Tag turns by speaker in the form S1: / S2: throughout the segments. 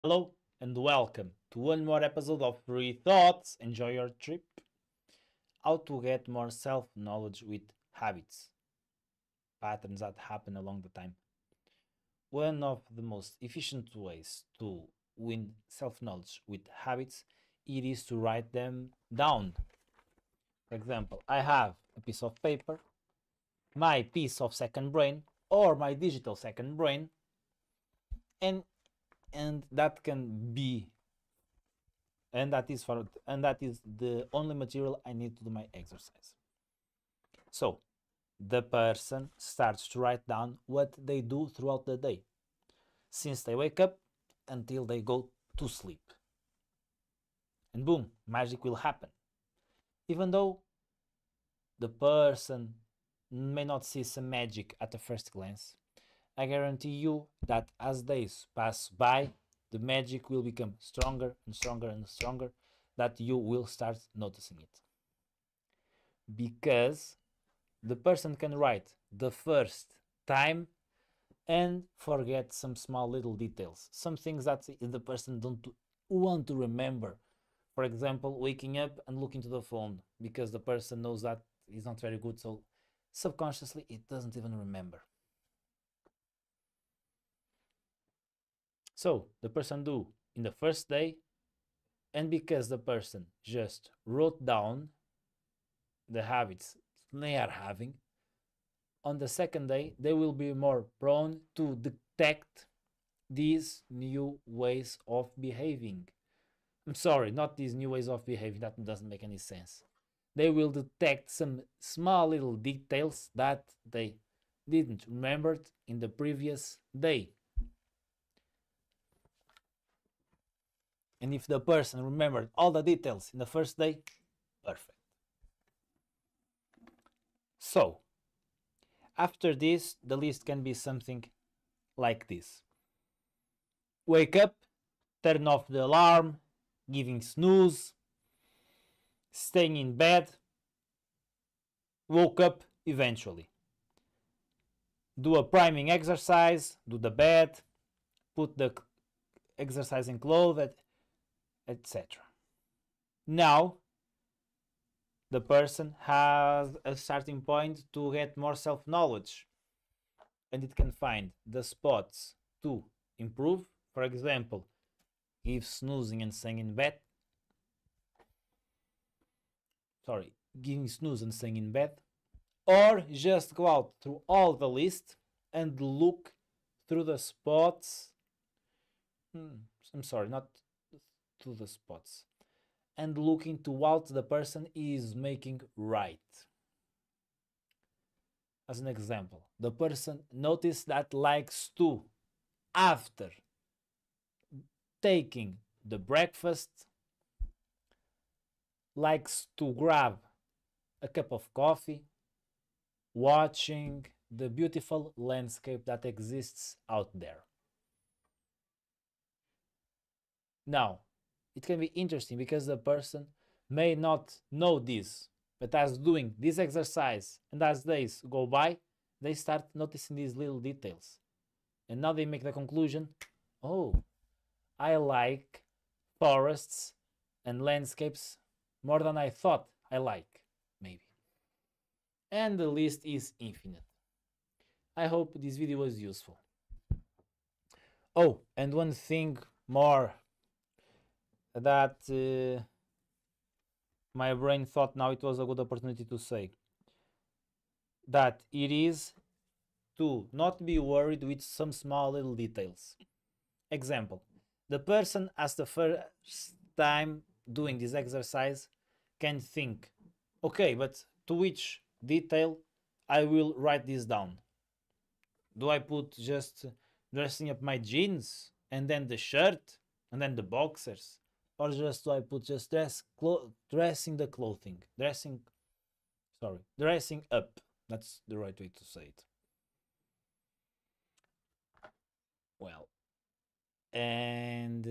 S1: Hello and welcome to one more episode of Free Thoughts. Enjoy your trip. How to get more self knowledge with habits, patterns that happen along the time. One of the most efficient ways to win self knowledge with habits it is to write them down. For example, I have a piece of paper, my piece of second brain, or my digital second brain, and that can be and that is the only material I need to do my exercise. So the person starts to write down what they do throughout the day, since they wake up until they go to sleep. And boom, magic will happen. Even though the person may not see some magic at the first glance, I guarantee you that as days pass by, the magic will become stronger and stronger and stronger, that you will start noticing it. Because the person can write the first time and forget some small little details, some things that the person don't want to remember. For example, waking up and looking to the phone because the person knows that is not very good, so subconsciously it doesn't even remember. So the person do in the first day, and because the person just wrote down the habits they are having, on the second day they will be more prone to detect these new ways of behaving. I'm sorry, not these new ways of behaving, that doesn't make any sense. They will detect some small little details that they didn't remember in the previous day. And if the person remembered all the details in the first day, perfect. So, after this, the list can be something like this: wake up, turn off the alarm, giving snooze, staying in bed, woke up eventually. Do a priming exercise, do the bed, put the exercising clothes, etc. Now, the person has a starting point to get more self knowledge, and it can find the spots to improve. For example, give snoozing and staying in bed. Sorry, giving snooze and staying in bed. Or just go out through all the list and look through the spots. I'm sorry, not through the spots. And look into what the person is making right. As an example, the person noticed that likes to, after taking the breakfast, likes to grab a cup of coffee, watching the beautiful landscape that exists out there. Now, it can be interesting because the person may not know this, but as doing this exercise and as days go by, they start noticing these little details. And now they make the conclusion, oh, I like forests and landscapes more than I thought I like, maybe. And the list is infinite. I hope this video was useful. Oh, and one thing more that my brain thought now it was a good opportunity to say, that it is to not be worried with some small little details. Example, the person as the first time doing this exercise can think, okay, but to which detail I will write this down? Do I put just dressing up my jeans and then the shirt and then the boxers? Or just do I put just dressing the clothing, dressing up? That's the right way to say it. Well, and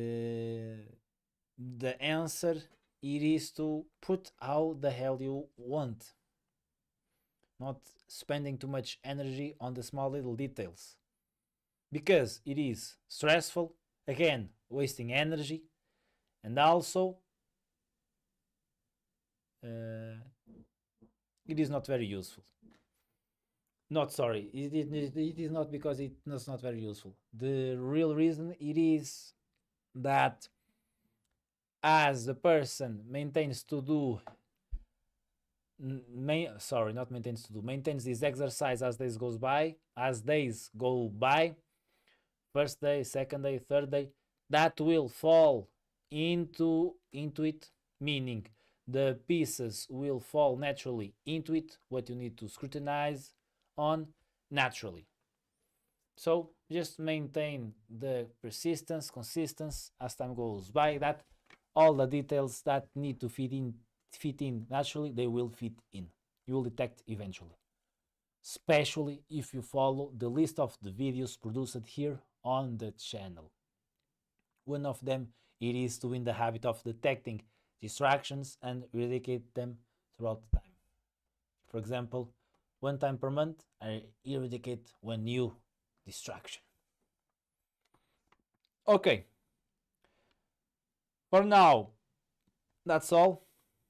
S1: the answer it is to put how the hell you want, not spending too much energy on the small little details, because it is stressful Again, wasting energy, and also it is not very useful. Not sorry, it is not because it is not very useful. The real reason it is that as the person maintains to do maintains this exercise as days go by, first day, second day, third day, that will fall into it, meaning the pieces will fall naturally into it, what you need to scrutinize on naturally. So just maintain the persistence, consistency as time goes by, that all the details that need to fit in naturally, they will fit in. You will detect eventually. Especially if you follow the list of the videos produced here on the channel. One of them, it is to win the habit of detecting distractions and eradicate them throughout time. For example, 1 time per month, I eradicate one new distraction. Okay. For now, that's all.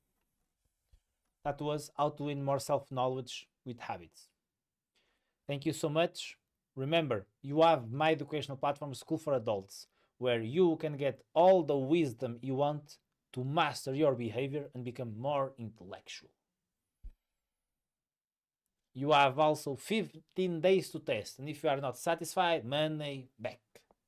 S1: That was how to win more self-knowledge with habits. Thank you so much. Remember, you have my educational platform, School for Adults, where you can get all the wisdom you want to master your behavior and become more intellectual. You have also 15 days to test, and if you are not satisfied, money back.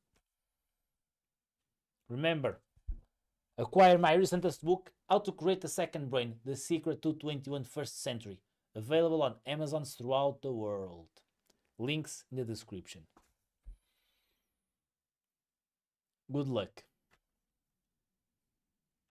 S1: Remember, acquire my recentest book, How to Create a Second Brain, The Secret to 21st Century, available on Amazons throughout the world. Links in the description. Good luck.